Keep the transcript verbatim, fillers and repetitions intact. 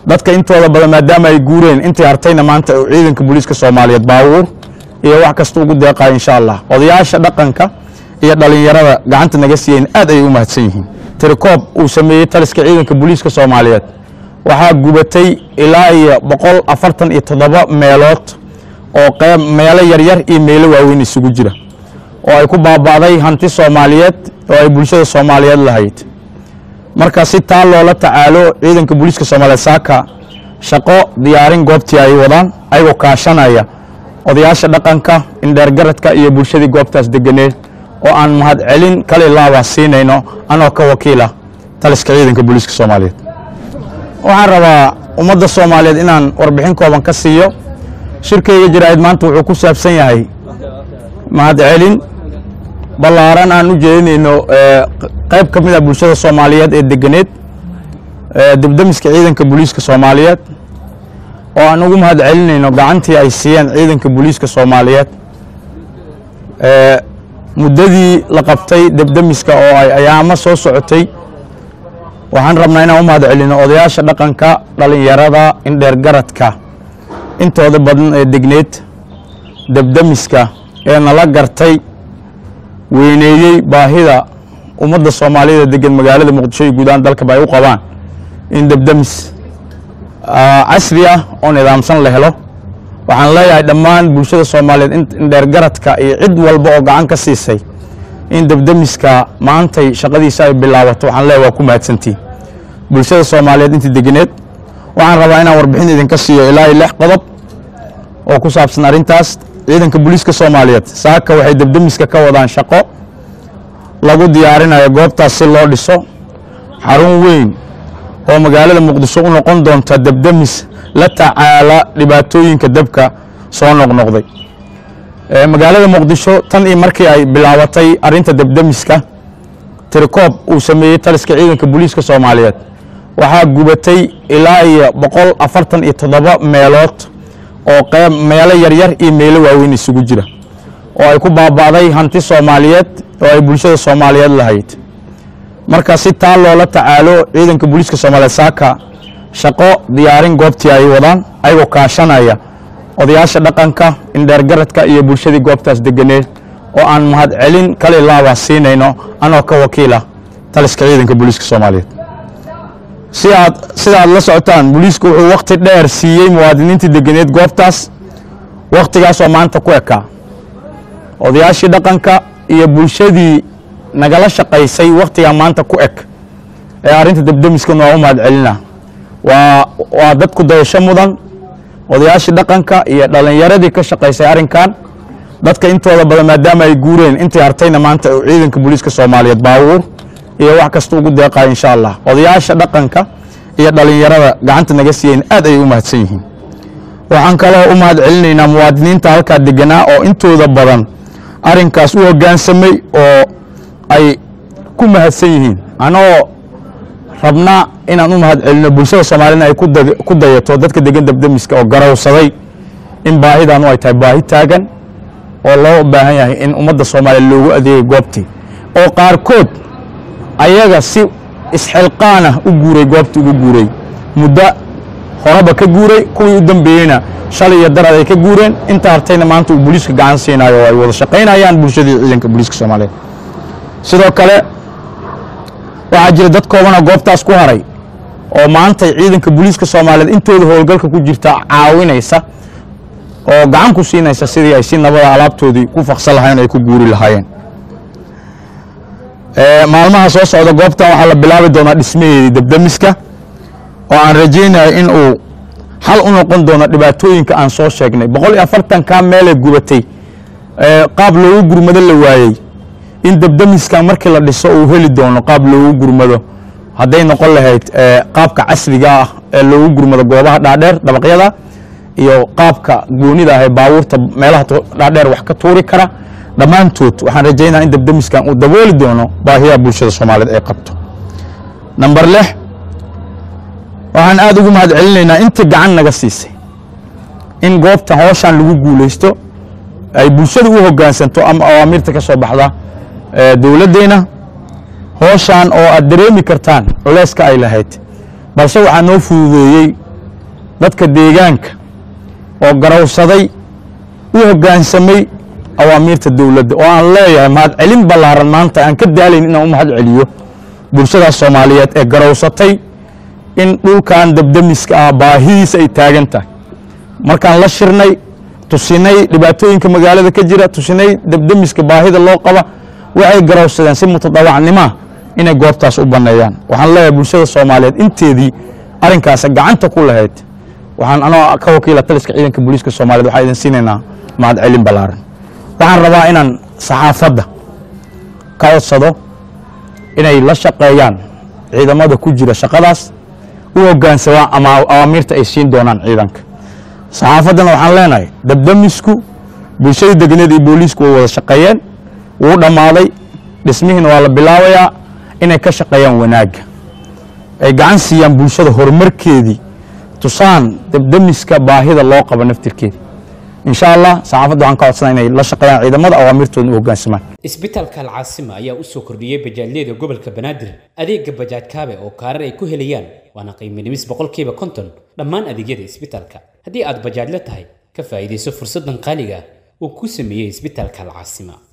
dadka intooda badan maadaama ay guureen intii hartayna maanta ciidanka booliiska Soomaaliyeed baabuur iyo wax kasta ugu deeqay insha Allah odayaasha dhaqanka iyo dhalinyarada gacanta naga siiyeen aad ay u mahadsan yihiin tirkoob uu sameeyay taliska ciidanka booliiska Soomaaliyeed waxa gubatay ilaa iyo boqol afartan iyo toddoba meelood oo qayb meelo yar yar iyo meelo waaweyn isugu jira oo ay ku baabaaday hanti Soomaaliyeed oo ay bulshada Soomaaliyeed lahayd marka si taal loola tacaalo ciidanka booliiska Soomaaliyeed saaka shaqo diyaarin goobtii ay wadaan ayagoo kaashanaya odayaasha dhaqanka indheer garadka iyo bulshadii goobtaas deganeed oo aan mahad celin kale laaba siinayno anoo ka wakiila taliska ciidanka booliiska Soomaaliyeed waxaan rabaa ummadda Soomaaliyeed inaan warbixin kooban ka siiyo shirkeyga jiraayid maanta wuxuu ku saabsan yahay mahad celin balaaran aan u jeedinayno qayb ka mid ah bulshada Soomaaliyeed ee deganeed dibdamiska ciidanka booliiska Soomaaliyeed oo aan ugu mahad celinayno gacantii ay siiyeen ciidanka booliiska Soomaaliyeed ee muddadii la qabtay dibdamiska oo ay ayaamo soo socotay waxaan rabnaa inaan u mahad celino odayaasha dhaqanka dhalinyarada indheer garadka intooda badan ee degneed dibdamiska ee nala gartay weyneeyay baahida ummadda Soomaaliyeed degan magaalada Muqdisho iyo guud ahaan dalka bay u qabaan in dibdamis casri ah oo nidaamsan la helo waxaan leeyahay dhammaan bulshada Soomaaliyeed indheer garadka iyo cid walba oo gacan ka siisay in dibdamiska maantay shaqadiisa ay bilaabato waxaan leeyahay waa ku mahadsantiin bulshada Soomaaliyeed intii deganeed waxaan rabaa inaan warbixin idin ka siiyo ilaa lix qodob oo ku saabsan arintaas ciidanka booliiska Soomaaliyeed saaka waxay dibdamiska ka wadaan shaqo lagu diyaarinayo goobtaas si loo dhiso xarun weyn oo magaalada Muqdisho u noqon doonta dibdamis la tacaala dhibaatooyinka dabka soo noqnoqday ee magaalada Muqdisho tan iyo markii ay bilaabatay arinta dibdamiska tirkoob uu sameeyay taliska ciidanka booliiska Soomaaliyeed waxa gubatay ilaa iyo boqol afartan iyo toddoba meelood oo qayb meelo yar yar iyo meelo waaweyn isugu jira oo ay ku baabaaday hanti Soomaaliyeed oo ay bulshada Soomaaliyeed lahayd marka si taal loola tacaalo ciidanka booliiska Soomaaliyeed saaka shaqo diyaarin goobtii ay wadaan ayagoo kaashanaya odayaasha dhaqanka indheer garadka iyo bulshadii goobtaas deganeed oo aan mahad celin kale laaba siinayno anoo ka wakiila taliska ciidanka booliiska Soomaaliyeed si aad sida aad la socotaan booliisku wuxuu waqti dheer siiyay muwaadiniinta deganeed goobtaas waqtigaas oo maanta ku ekaa odayaashii dhaqanka iyo bulshadii nagala shaqaysay waqtiga maanta ku eg ee arinta dibdamiska noo mahad celina waa waa dadku dayasho mudan odayaashii dhaqanka iyo dhalinyaradii ka shaqaysay arinkan dadka intooda badan maadaama ay guureen intii hartayna maanta ciidanka booliiska Soomaaliyeed baabuur iyo wax kasta ugu deeqay insha Allah odayaasha dhaqanka iyo dhalinyarada gacanta naga siiyeen aad ay u mahadsan yihiin waxaan kale oo u mahad celinaynaa muwaadiniinta halka deganaa oo intooda badan arinkaas u hoggaansamay oo ay ku mahadsan yihiin anoo rabna inaan u mahad celino bulshada Soomaaliyeed ay ku dayato dadka degan dibdamiska oo garawsaday in baahidan ay tahay baahi taagan oo loo baahan yahay in ummadda Soomaaliyeed loogu adeego goobtii oo qaar kood ayaga si isxilqaana u guuray goobtii ugu guuray muddo horaba ka guuray kuwii u dambeeyayna shalay iyo darad ay ka guureen inta hartayna maanta uu booliiska gacan siinayo oo ay wada shaqaynayaan bulshadii ciidanka booliiska Soomaaliyeed sidoo kale waxa jira dad kooban oo goobtaas ku haray oo maanta ciidanka booliiska Soomaaliyeed intooda howlgalka ku jirta caawinaysa oo gacan ku siinaysa sidii ay si nabada alaabtoodii ku faqsan lahayn ay ku guuri lahaayeen ee maalmaha soo socda goobtan waxa la bilaabi doonaa dhismaheedii dibdamiska oo aan rajaynayo in uu hal u noqon doono dhibaatooyinka aan soo sheegnay boqol iyo afartan ka meel ee gubatay ee qaab loogu gurmado la waayay in dibdamiska markii la dhiso uu heli doono qaab loogu gurmado haday noqon lahayd qaabka casriga ah ee loogu gurmado goobaha dhaadheer dabaqyada iyo qaabka goonida ah ee baabuurta meelaha dhaadheer wax ka tuuri kara dhamaantood waxaan rajaynayaa in dibdamiskan uu dabooli doono baahiyaha bulshada Soomaaliyeed ay qabto number lix waxaan aad ugu mahad celinaynaa inta gacan naga siisay in goobta hawshan lagu guuleysto ay bulshadu u hoggaansanto ama awaamirta ka soo baxda dawladeena hawshan oo aad dareemi kartaan culayska ay lahayd balse waxaa noo fududeeyay dadka deegaanka oo garawsaday u hoggaansamay awaamiirta dawladda oo aan leeyahay mahad celin ballaaran maanta aan ka daalayn inaan u mahad celiyo bulshada Soomaaliyeed ee garawsatay in dhulkan dabdamiska ah baahidiisa ay taagan tahay markaan la shirnay tusinay dhibaatooyinka magaalada ka jira tusinay dabdamiska baahida loo qaba waxay garawsadeen si mutadawacnimo inay goobtaas u baneeyaan waxaan leeyahay bulshada Soomaaliyeed inteedii arinkaas gacanta ku lahayd waxaan anoo ka wakiila taliska ciidanka booliiska Soomaaliyeed waxa idin siinaynaa mahad celin ballaaran waxaan rabaa inaan saxaafadda ka codsado inay la shaqeeyaan ciidamada ku jira shaqadaas u hoggaansamaan ama awaamiirta ay siin doonaan ciidanka saxaafaddana waxaan leenahay dabdamisku bulshada deganeed iyo booliisku way wada shaqeeyeen wuu dhamaaday dhismihiina waa la bilaabayaa inay ka shaqeeyaan wanaaga ay gacan siiyaan bulshada horumarkeedii tusaan dabdamiska baahida loo qabo naftirkeeda insha Allah saxaafaddu waxaan ka codsanaa inay la shaqeeyaan ciidamada awaamirtooda u hoggaansamaan isbitaalka Al-Caasima ayaa u soo kordhiyay bajaajyada gobolka Banaadir adeegga bajaaj kaabe oo kaarar ay ku helayaan waana qiimo dhimis boqolkiiba konton dhammaan adeegyada isbitaalka haddii aad bajaaj la tahay ka faa'iideyso fursadan qaaliga ah oo ku sameeyay isbitaalka Al-Caasima.